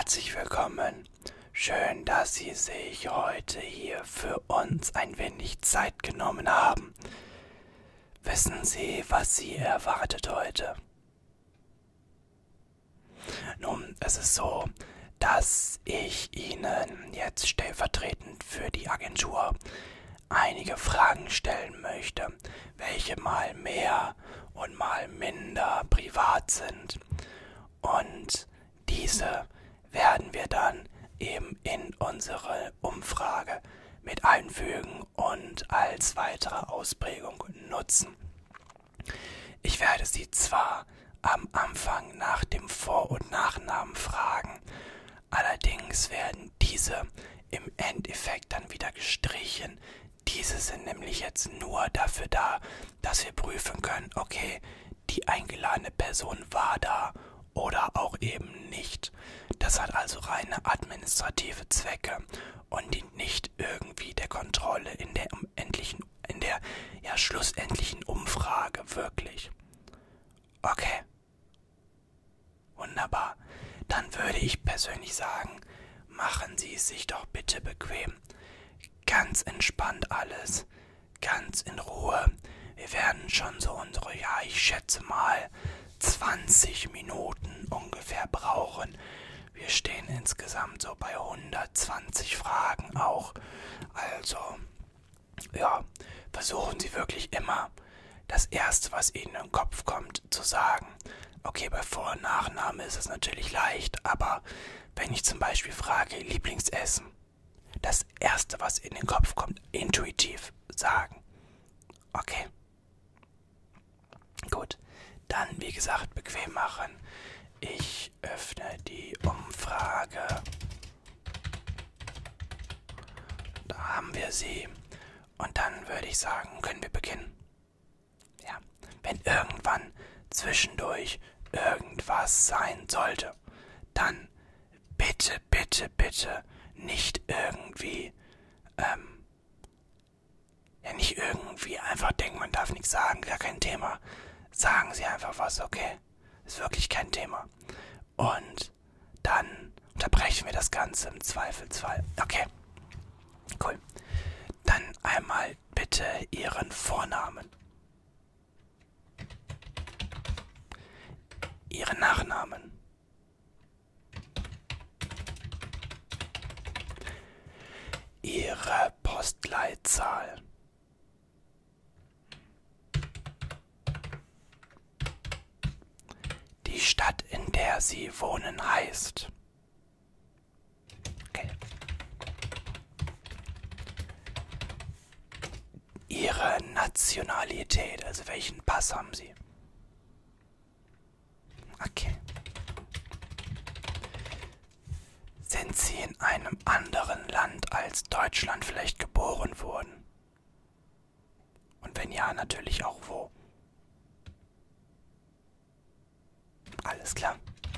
Herzlich willkommen. Schön, dass Sie sich heute hier für uns ein wenig Zeit genommen haben. Wissen Sie, was Sie erwartet heute? Nun, es ist so, dass ich Ihnen jetzt stellvertretend für die Agentur einige Fragen stellen möchte, welche mal mehr und mal minder privat sind. Und diese werden wir dann eben in unsere Umfrage mit einfügen und als weitere Ausprägung nutzen. Ich werde Sie zwar am Anfang nach dem Vor- und Nachnamen fragen, allerdings werden diese im Endeffekt dann wieder gestrichen. Diese sind nämlich jetzt nur dafür da, dass wir prüfen können, okay, die eingeladene Person war da oder auch eben nicht. Das hat also reine administrative Zwecke und dient nicht irgendwie der Kontrolle in der schlussendlichen Umfrage wirklich. Okay. Wunderbar. Dann würde ich persönlich sagen, machen Sie es sich doch bitte bequem. Ganz entspannt alles. Ganz in Ruhe. Wir werden schon so unsere, ich schätze mal, 20 Minuten ungefähr brauchen. Wir stehen insgesamt so bei 120 Fragen auch. Also, versuchen Sie wirklich immer, das Erste, was Ihnen in den Kopf kommt, zu sagen. Okay, bei Vor- und Nachname ist es natürlich leicht, aber wenn ich zum Beispiel frage, Lieblingsessen, das Erste, was in den Kopf kommt, intuitiv sagen. Okay. Gut, dann wie gesagt bequem machen. Ich öffne die Umfrage. Da haben wir sie. Und dann würde ich sagen, können wir beginnen. Ja, wenn irgendwann zwischendurch irgendwas sein sollte, dann bitte, bitte, bitte nicht irgendwie, nicht irgendwie einfach denken, man darf nichts sagen, gar kein Thema. Sagen Sie einfach was, okay? Ist wirklich kein Thema. Und dann unterbrechen wir das Ganze im Zweifelsfall. Okay, cool. Dann einmal bitte Ihren Vornamen. Ihren Nachnamen. Ihre Postleitzahl. Die Stadt, in der Sie wohnen, heißt. Okay. Ihre Nationalität, also welchen Pass haben Sie? Okay. Sind Sie in einem anderen Land als Deutschland vielleicht geboren worden? Und wenn ja, natürlich auch wo? Alles klar.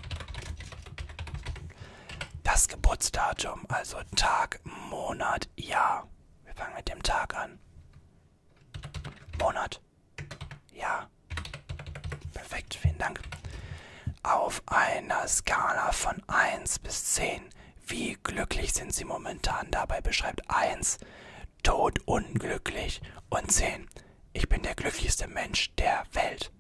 Das Geburtsdatum, also Tag, Monat, Jahr. Wir fangen mit dem Tag an. Monat. Jahr. Perfekt, vielen Dank. Auf einer Skala von 1 bis 10, wie glücklich sind Sie momentan? Dabei beschreibt 1 todunglücklich und 10, ich bin der glücklichste Mensch der Welt.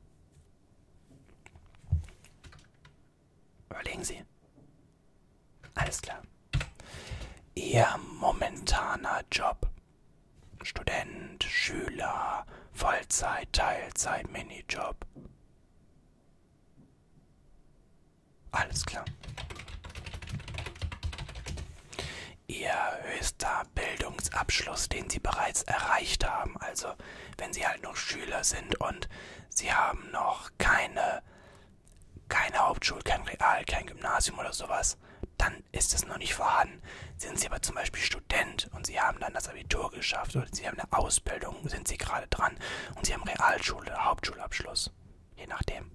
Überlegen Sie. Alles klar. Ihr momentaner Job. Student, Schüler, Vollzeit, Teilzeit, Minijob. Alles klar. Ihr höchster Bildungsabschluss, den Sie bereits erreicht haben, also wenn Sie halt noch Schüler sind und Sie haben noch keine Hauptschule, kein Real, kein Gymnasium oder sowas, dann ist es noch nicht vorhanden. Sind Sie aber zum Beispiel Student und Sie haben dann das Abitur geschafft oder Sie haben eine Ausbildung, sind Sie gerade dran und Sie haben Realschule oder Hauptschulabschluss, je nachdem.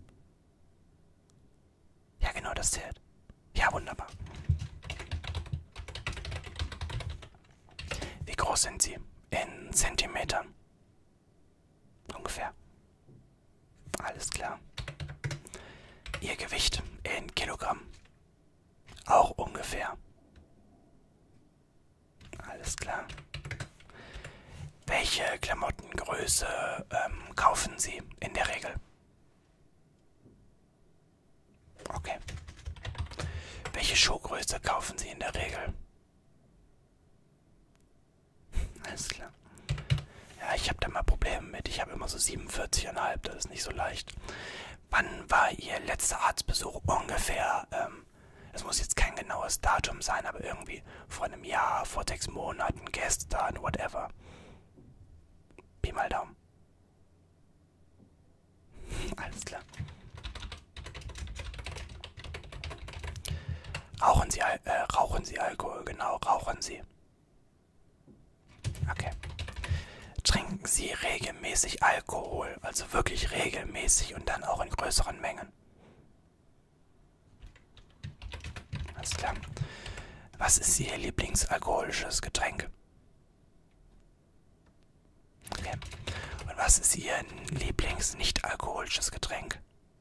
Ja, genau, das zählt. Ja, wunderbar. Wie groß sind Sie? In Zentimetern? Ungefähr. Alles klar. Ihr Gewicht in Kilogramm? Auch Welche Klamottengröße kaufen Sie in der Regel? Okay. Welche Schuhgröße kaufen Sie in der Regel? Alles klar. Ja, ich habe da mal Probleme mit. Ich habe immer so 47,5, das ist nicht so leicht. Wann war Ihr letzter Arztbesuch ungefähr? Es muss jetzt kein genaues Datum sein, aber irgendwie vor einem Jahr, vor 6 Monaten, gestern, whatever. Pi mal Daumen. Alles klar. Rauchen Sie Alkohol? Genau, rauchen Sie. Okay. Trinken Sie regelmäßig Alkohol? Also wirklich regelmäßig und dann auch in größeren Mengen? Alles klar. Was ist Ihr Lieblingsalkoholisches Getränk? Okay. Und was ist Ihr Lieblings-nicht-alkoholisches Getränk?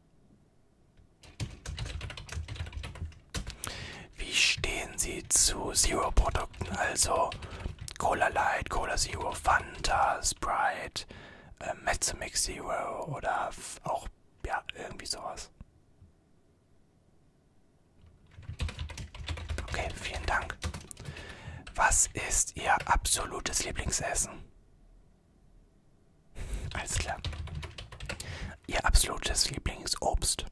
Wie stehen Sie zu Zero-Produkten, also Cola Light, Cola Zero, Fanta, Sprite, Mezzomix Zero oder auch, ja, irgendwie sowas? Okay, vielen Dank. Was ist Ihr absolutes Lieblingsessen? Alles klar. Ihr absolutes Lieblingsobst?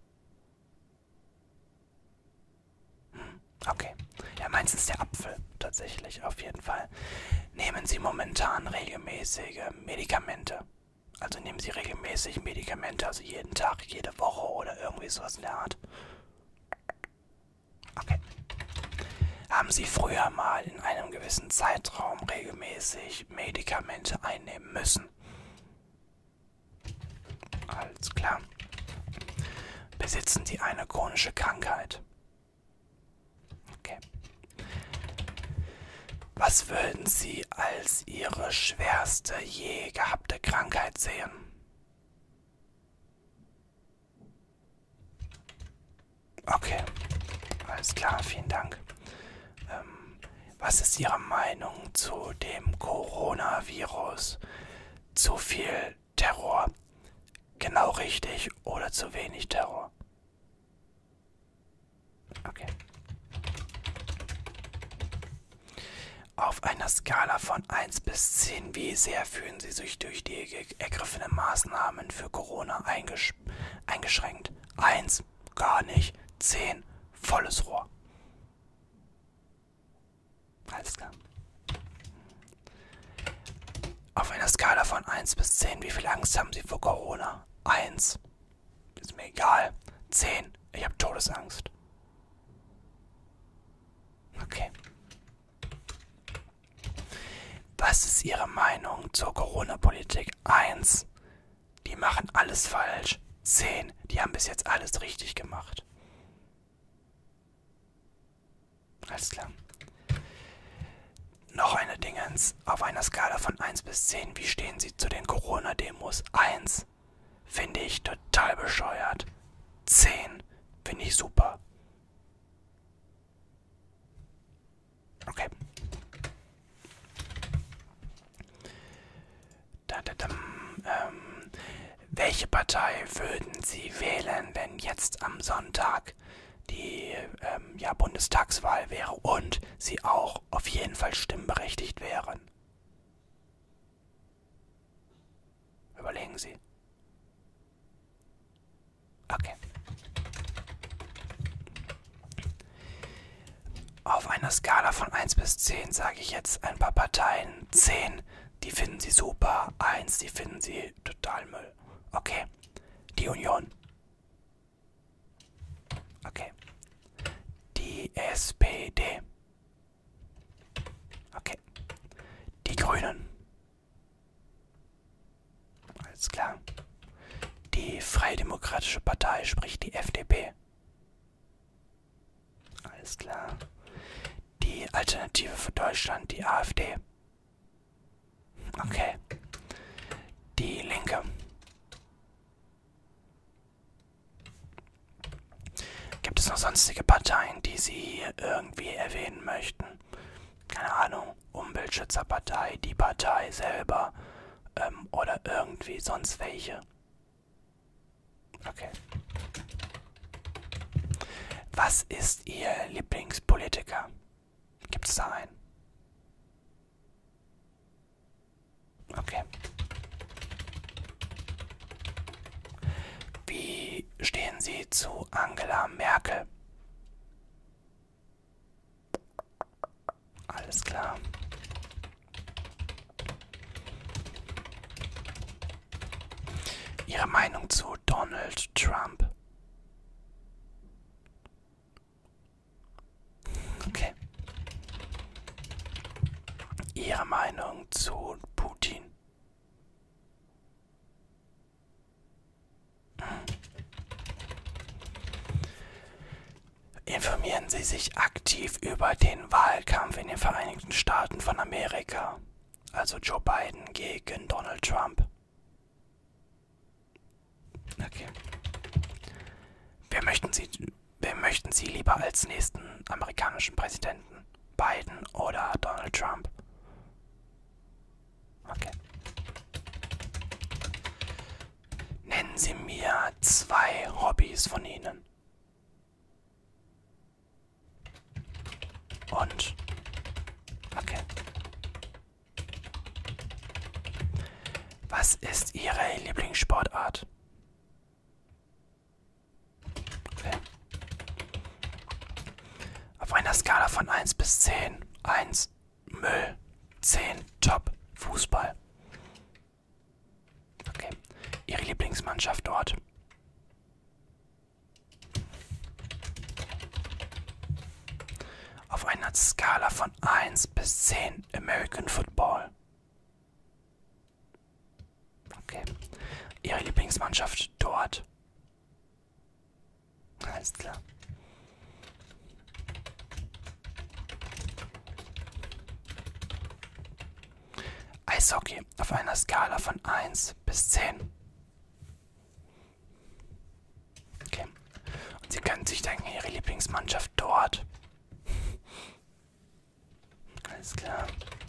Okay. Ja, meins ist der Apfel, tatsächlich, auf jeden Fall. Nehmen Sie momentan regelmäßige Medikamente? Also nehmen Sie regelmäßig Medikamente, also jeden Tag, jede Woche oder irgendwie sowas in der Art? Okay. Haben Sie früher mal in einem gewissen Zeitraum regelmäßig Medikamente einnehmen müssen? Alles klar. Besitzen Sie eine chronische Krankheit? Okay. Was würden Sie als Ihre schwerste je gehabte Krankheit sehen? Okay, alles klar, vielen Dank. Was ist Ihre Meinung zu dem Coronavirus? Zu viel Terror? Genau richtig oder zu wenig Terror? Okay. Auf einer Skala von 1 bis 10, wie sehr fühlen Sie sich durch die ergriffenen Maßnahmen für Corona eingeschränkt? 1, gar nicht. 10, volles Rohr. Alles klar. Auf einer Skala von 1 bis 10, wie viel Angst haben Sie vor Corona? 1, ist mir egal. 10, ich habe Todesangst. Okay. Was ist Ihre Meinung zur Corona-Politik? 1, die machen alles falsch. 10, die haben bis jetzt alles richtig gemacht. Alles klar. Noch eine Dingens. Auf einer Skala von 1 bis 10, wie stehen Sie zu den Corona-Demos? 1, finde ich total bescheuert. 10, finde ich super. Okay. Welche Partei würden Sie wählen, wenn jetzt am Sonntag die Bundestagswahl wäre und Sie auch auf jeden Fall stimmberechtigt wären? Überlegen Sie. Okay. Auf einer Skala von 1 bis 10 sage ich jetzt ein paar Parteien. 10, die finden Sie super. 1, die finden Sie total Müll. Okay. Die Union. Okay. Die SPD. Okay. Die Grünen. Alles klar. Die Freie Demokratische Partei, sprich die FDP. Alles klar. Die Alternative für Deutschland, die AfD. Okay. Die Linke. Gibt es noch sonstige Parteien, die Sie irgendwie erwähnen möchten? Keine Ahnung. Umweltschützerpartei, die Partei selber oder irgendwie sonst welche? Okay. Was ist Ihr Lieblingspolitiker? Gibt es da einen? Okay. Wie stehen Sie zu Angela Merkel? Alles klar. Ihre Meinung zu Donald Trump? Okay. Ihre Meinung zu Putin? Informieren Sie sich aktiv über den Wahlkampf in den Vereinigten Staaten von Amerika, also Joe Biden gegen Donald Trump. Okay. Wer möchten Sie lieber als nächsten amerikanischen Präsidenten? Biden oder Donald Trump? Okay. Nennen Sie mir 2 Hobbys von Ihnen. Und? Okay. Was ist Ihre Lieblingssportart? Okay. Auf einer Skala von 1 bis 10. 1 Müll, 10 Top, Fußball. Okay. Ihre Lieblingsmannschaft dort? Auf einer Skala von 1 bis 10 American Football. Okay. Ihre Lieblingsmannschaft dort? Alles klar. Eishockey auf einer Skala von 1 bis 10. Okay. Und Sie können sich denken, Ihre Lieblingsmannschaft dort? Alles klar.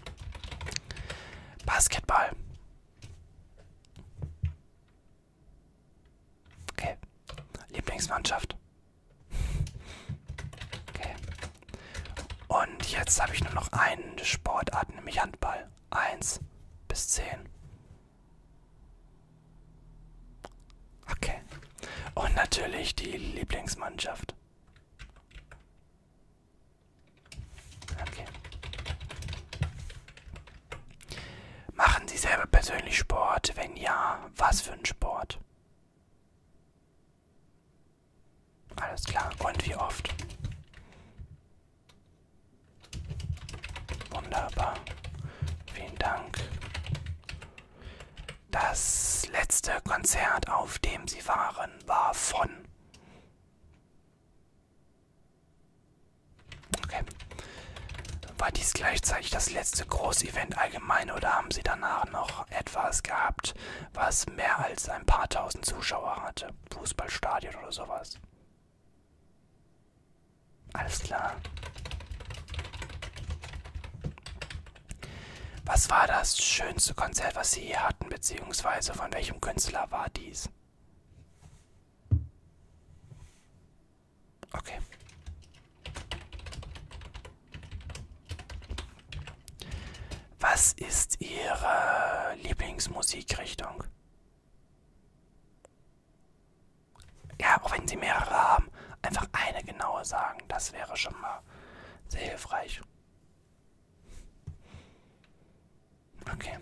Basketball. Okay. Lieblingsmannschaft. Okay. Und jetzt habe ich nur noch eine Sportart, nämlich Handball. 1 bis 10. Okay. Und natürlich die Lieblingsmannschaft. Okay. Machen Sie selber persönlich Sport? Wenn ja, was für ein Sport? Alles klar. Und wie oft? Wunderbar. Vielen Dank. Das letzte Konzert, auf dem Sie waren, war von... Okay. War dies gleichzeitig das letzte Großevent allgemein oder haben Sie danach noch etwas gehabt, was mehr als ein paar tausend Zuschauer hatte? Fußballstadion oder sowas? Alles klar. Was war das schönste Konzert, was Sie je hatten, beziehungsweise von welchem Künstler war dies? Okay. Was ist Ihre Lieblingsmusikrichtung? Ja, auch wenn Sie mehrere haben, einfach eine genaue sagen, das wäre schon mal sehr hilfreich. Okay.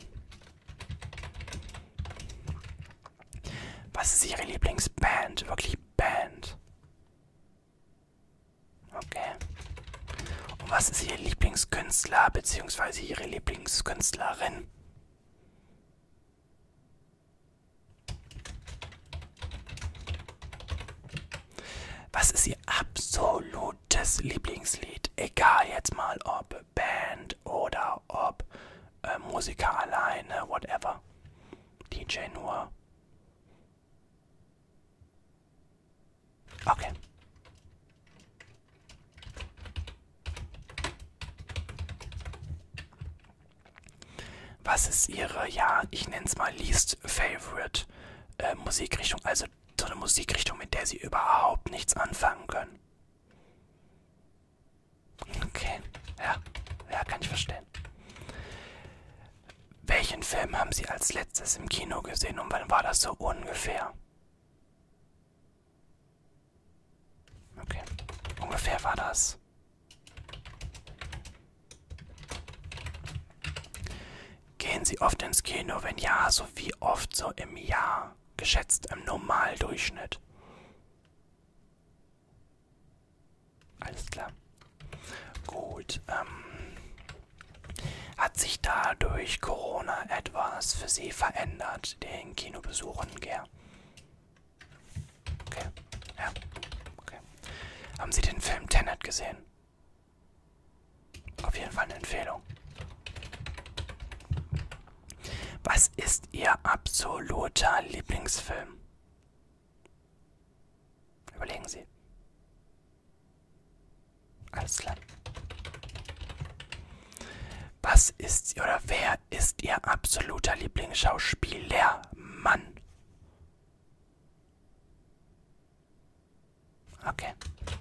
Was ist Ihre Lieblingsband? Wirklich Band? Okay. Und was ist Ihr Lieblingskünstler bzw. Ihre Lieblingskünstlerin? Was ist Ihr absolutes Lieblingslied? Egal jetzt mal ob Band oder ob Musiker alleine, whatever. DJ nur. Okay. Was ist Ihre, ja, ich nenne es mal least favorite Musikrichtung? Also so eine Musikrichtung, mit der Sie überhaupt nichts anfangen können. Okay, ja, ja, kann ich verstehen. Welchen Film haben Sie als letztes im Kino gesehen und wann war das so ungefähr? Okay, ungefähr war das. Gehen Sie oft ins Kino? Wenn ja, so wie oft so im Jahr? Geschätzt im Normaldurchschnitt. Alles klar. Gut, hat sich da durch Corona etwas für Sie verändert, den Kinobesuchen, gell? Okay, ja, okay. Haben Sie den Film Tenet gesehen? Auf jeden Fall eine Empfehlung. Was ist Ihr absoluter Lieblingsfilm? Überlegen Sie. Alles klar. Was ist oder wer ist Ihr absoluter Lieblingsschauspieler? Mann. Okay.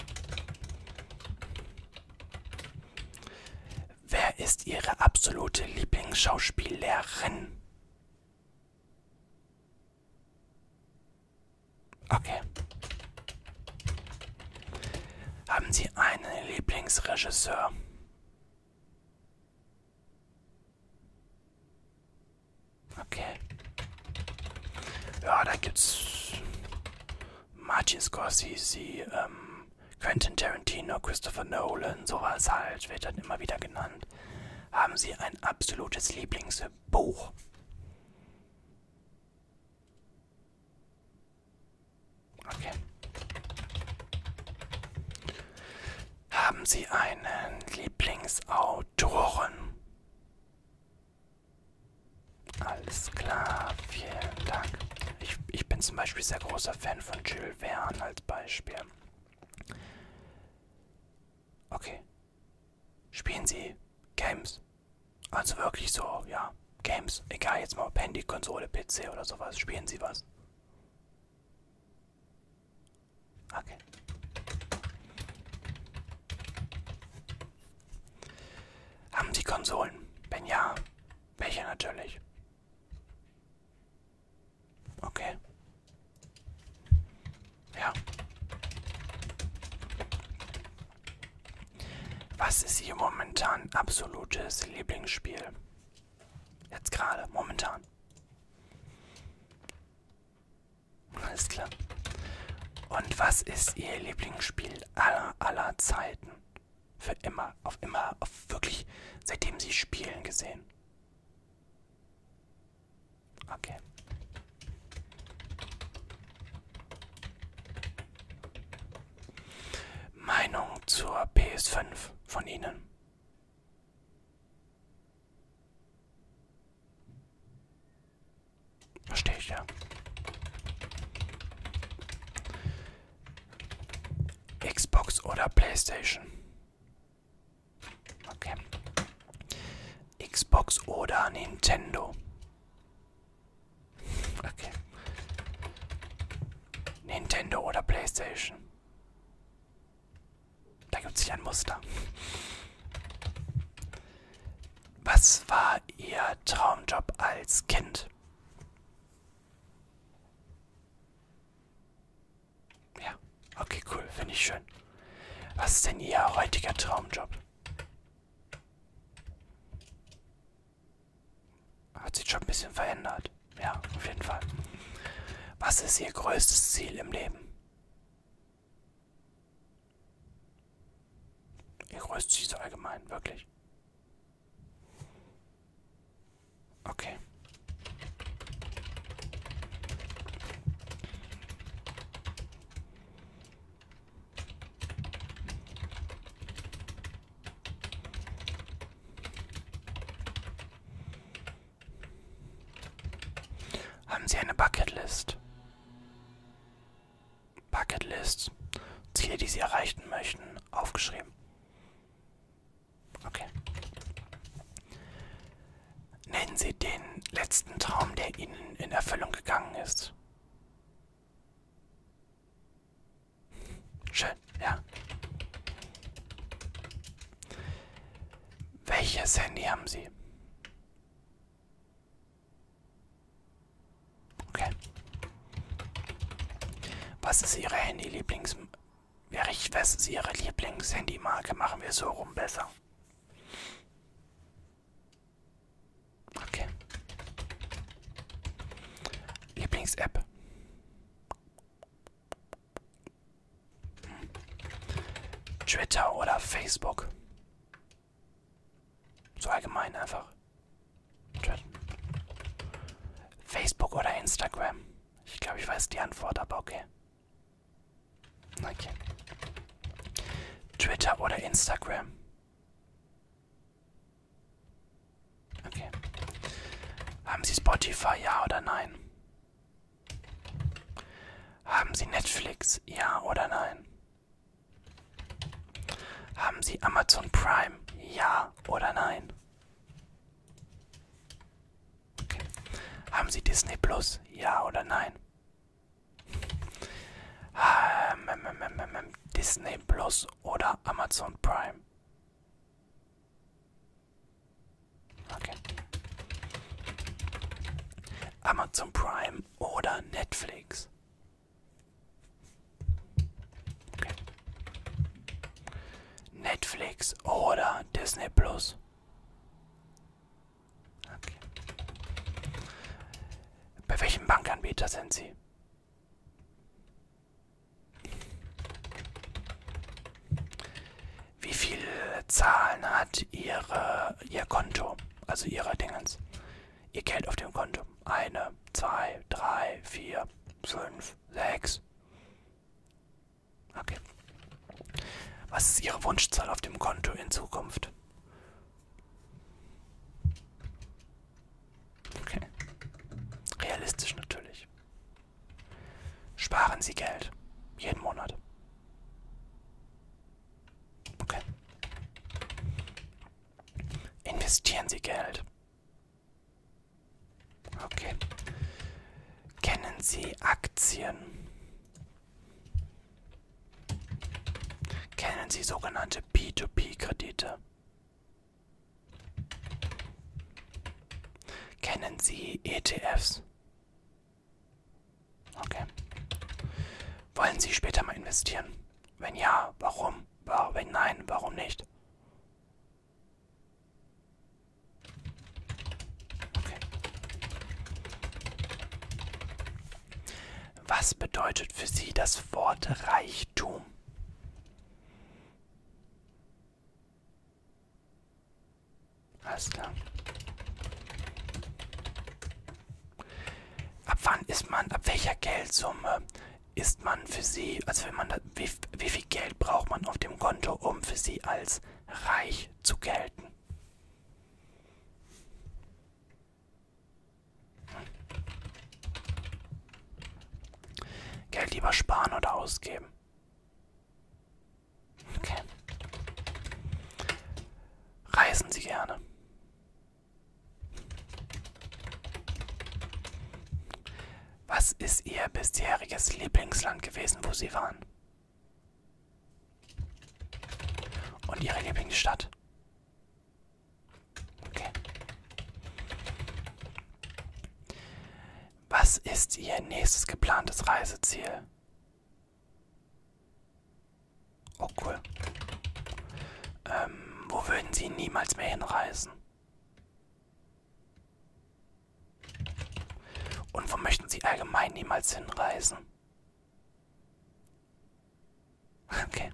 Wer ist Ihre absolute Lieblingsschauspielerin? Okay. Haben Sie einen Lieblingsregisseur? Okay. Ja, da gibt's Martin Scorsese, Quentin Tarantino, Christopher Nolan, sowas halt, wird dann immer wieder genannt. Haben Sie ein absolutes Lieblingsbuch? Okay. Haben Sie einen Lieblingsautoren? Alles klar, vielen Dank. Ich bin zum Beispiel sehr großer Fan von Jules Verne als Beispiel. Okay. Spielen Sie Games? Also wirklich so, ja, Games. Egal jetzt mal ob Handy, Konsole, PC oder sowas. Spielen Sie was? Okay. Haben Sie Konsolen? Wenn ja, welche natürlich? Okay. Ja. Was ist Ihr momentan absolutes Lieblingsspiel? Jetzt gerade, momentan. Alles klar. Und was ist Ihr Lieblingsspiel aller Zeiten? Für immer, auf wirklich, seitdem Sie spielen gesehen. Okay. Meinung zur PS5 von Ihnen? Verstehe ich, ja. Xbox oder PlayStation? Okay. Xbox oder Nintendo? Okay. Nintendo oder PlayStation? Da gibt es ja ein Muster. Was war Ihr Traumjob als Kind? Ja, okay, cool, finde ich schön. Was ist denn Ihr heutiger Traumjob? Hat sich schon ein bisschen verändert. Ja, auf jeden Fall. Was ist Ihr größtes Ziel im Leben? Ihr größtes Ziel so allgemein, wirklich. Okay. Haben Sie eine Bucketlist? Bucketlist. Ziele, die Sie erreichen möchten, aufgeschrieben. Okay. Nennen Nennen Sie den letzten Traum, der Ihnen in Erfüllung gegangen ist. Schön, ja. Welches Handy haben Sie? Okay. Was ist Ihre Handy-Lieblings... Was ist Ihre Lieblings-Handymarke? Machen wir so rum besser. Okay. Lieblings-App. Twitter oder Facebook? So allgemein einfach. Facebook oder Instagram? Ich glaube, ich weiß die Antwort, aber okay. Okay. Twitter oder Instagram? Okay. Haben Sie Spotify, ja oder nein? Haben Sie Netflix, ja oder nein? Haben Sie Amazon Prime, ja oder nein? Okay. Haben Sie Disney Plus, ja oder nein? Disney Plus oder Amazon Prime? Okay. Amazon Prime oder Netflix? Okay. Netflix oder Disney Plus? Okay. Bei welchem Bankanbieter sind Sie? Wie viele Zahlen hat Ihr Konto? Also Ihre Dingens. Ihr Geld auf dem Konto. 1, 2, 3, 4, 5, 6. Okay. Was ist Ihre Wunschzahl auf dem Konto in Zukunft? Okay. Realistisch natürlich. Sparen Sie Geld. Jeden Monat. Okay. Investieren Sie Geld. Okay. Kennen Sie Aktien? Kennen Sie sogenannte P2P-Kredite? Kennen Sie ETFs? Okay. Wollen Sie später mal investieren? Wenn ja, warum? Wenn nein, warum nicht? Okay. Was bedeutet für Sie das Wort Reichtum? Alles klar. Ab welcher Geldsumme ist man für Sie, also wenn man, wie viel Geld braucht man auf dem Konto, um für Sie als reich zu gelten? Geld lieber sparen oder ausgeben? Okay. Reisen Sie gerne? Was ist Ihr bisheriges Lieblingsland gewesen, wo Sie waren? Und Ihre Lieblingsstadt? Okay. Was ist Ihr nächstes geplantes Reiseziel? Oh, cool. Wo würden Sie niemals mehr hinreisen? Und wo möchten Sie allgemein niemals hinreisen? Okay.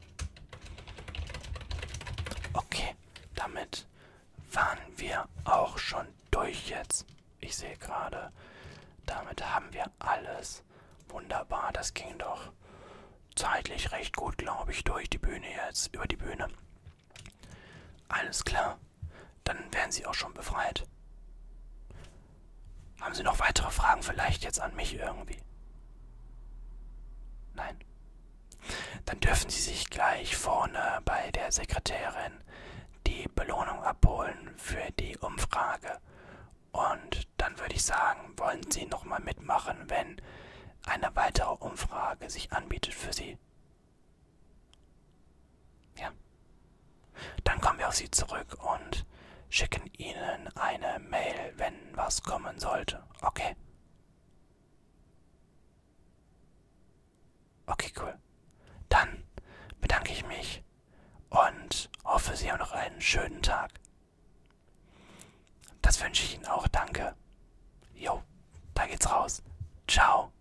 Okay, damit waren wir auch schon durch jetzt. Ich sehe gerade, damit haben wir alles. Wunderbar, das ging doch zeitlich recht gut, glaube ich, durch die Bühne jetzt, über die Bühne. Alles klar, dann wären Sie auch schon befreit. Haben Sie noch weitere Fragen vielleicht jetzt an mich irgendwie? Nein? Dann dürfen Sie sich gleich vorne bei der Sekretärin die Belohnung abholen für die Umfrage. Und Sie nochmal mitmachen, wenn eine weitere Umfrage sich anbietet für Sie? Ja. Dann kommen wir auf Sie zurück und schicken Ihnen eine Mail, wenn was kommen sollte. Okay? Okay, cool. Dann bedanke ich mich und hoffe, Sie haben noch einen schönen Tag. Das wünsche ich Ihnen auch, danke. Jo, da geht's raus. Ciao.